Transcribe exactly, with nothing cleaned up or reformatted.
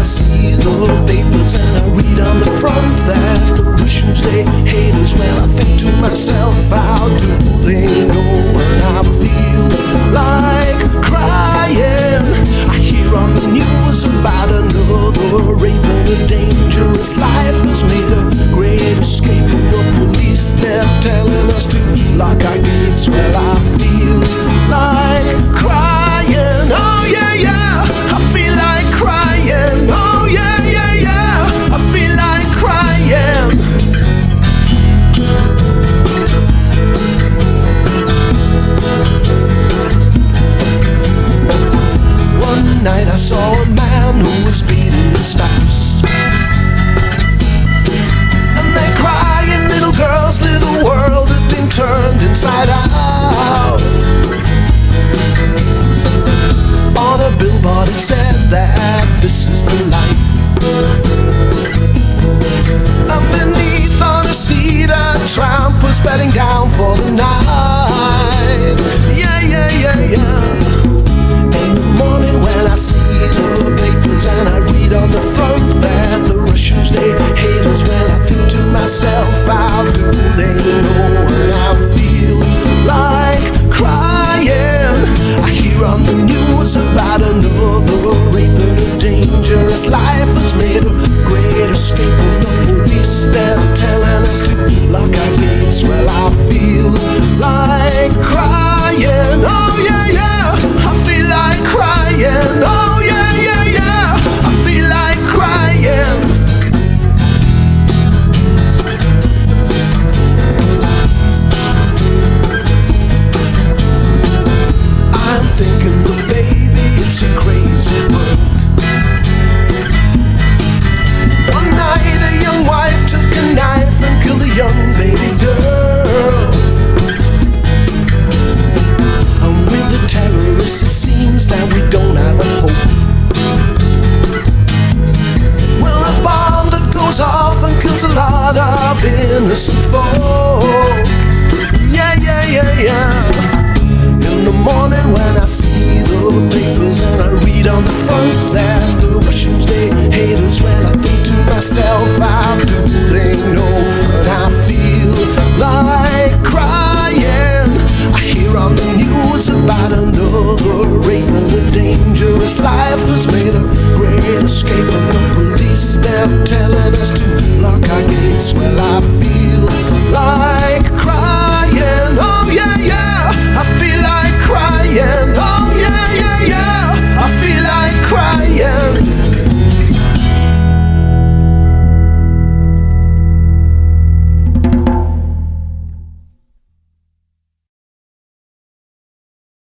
I see the papers and I read on the front that the Russians, they hate us, well I think to myself, how do they know when I feel like crying? I hear on the news about another rape and a dangerous life has made a great escape from the police. They're telling us to lock our gates. Well, I feel like crying. Oh yeah, yeah, I feel like crying. Oh yeah, yeah, yeah, I feel like crying. One night I saw a man who was beating his spouse, and they're crying, little girl's little world had been turned inside out. On a billboard it said that this is the life, and beneath on a seat a tramp was bedding down for the night. Yeah, yeah, yeah, yeah. In the morning when I see the papers and I read on the front that the Russians, they hate us, well I think to myself, how do they know when I feel like crying? I hear on the news about another rape and a dangerous life has made a great escape from the police. They're telling us to lock our gates. Well, I feel like crying. Oh yeah, yeah, I feel like crying. Oh yeah, yeah, yeah, I feel like crying. I'm thinking, but baby, it's a crazy world. One night a young wife took a knife and killed a young baby girl, and with the terrorists it seems that we don't have a hope. Well, a bomb that goes off and kills a lot of innocent folk. Yeah, yeah, yeah, yeah. In the morning when I see the papers and I read on the front that the Russians, they hate us, well I think to myself, how do they know when I feel like crying? I hear on the news about another rape and a dangerous life has made